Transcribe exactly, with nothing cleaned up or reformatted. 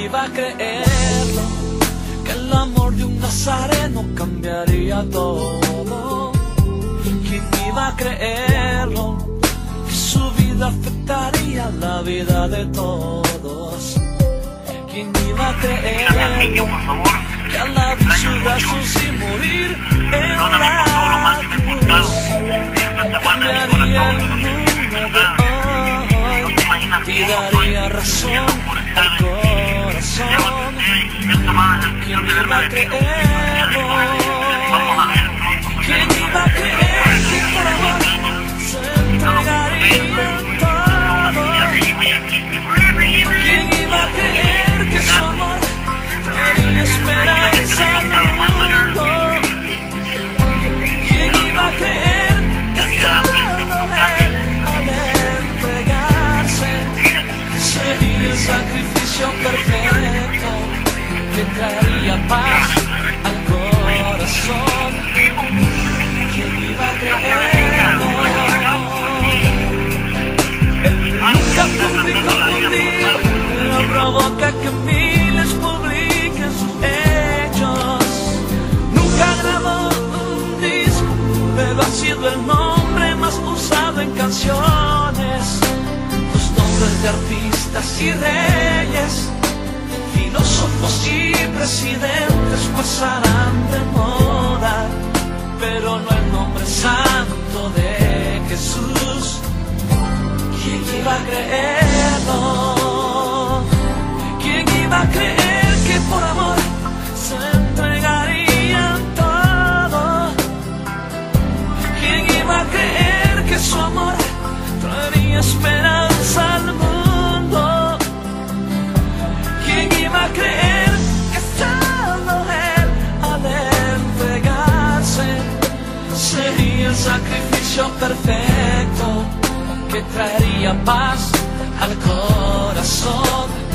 iba a creerlo? Que el amor de un nazareno cambiaría todo. ¿Quién iba a creerlo? Que su vida afectaría la vida de todos. ¿Quién iba a creerlo? Que al abrir sus brazos y morir en la cruz cambiaría el mundo de hoy y daría razón al corazón. ¿Quién iba a creerlo? ¿Quién iba a creer que por amor se entregaría todo? ¿Quién iba a creer que su amor traería esperanza al mundo? ¿Quién iba a creer que solo él, al entregarse, sería el sacrificio perfecto que traería paz al corazón? ¿Quién iba a creerlo? Nunca publicó un día, pero provoca que miles publiquen sus hechos. Nunca grabó un disco, pero ha sido el nombre más usado en canciones. Los nombres de artistas y reyes, filósofos y presidentes pasarán de moda, pero no el nombre santo de Jesús. ¿Quién iba a creerlo? ¿Quién iba a creer que por amor se entregarían todo? ¿Quién iba a creer que su amor traería esperanza al mundo? ¿Quién iba a creer que solo él, al entregarse, sería el sacrificio perfecto que traería paz al corazón?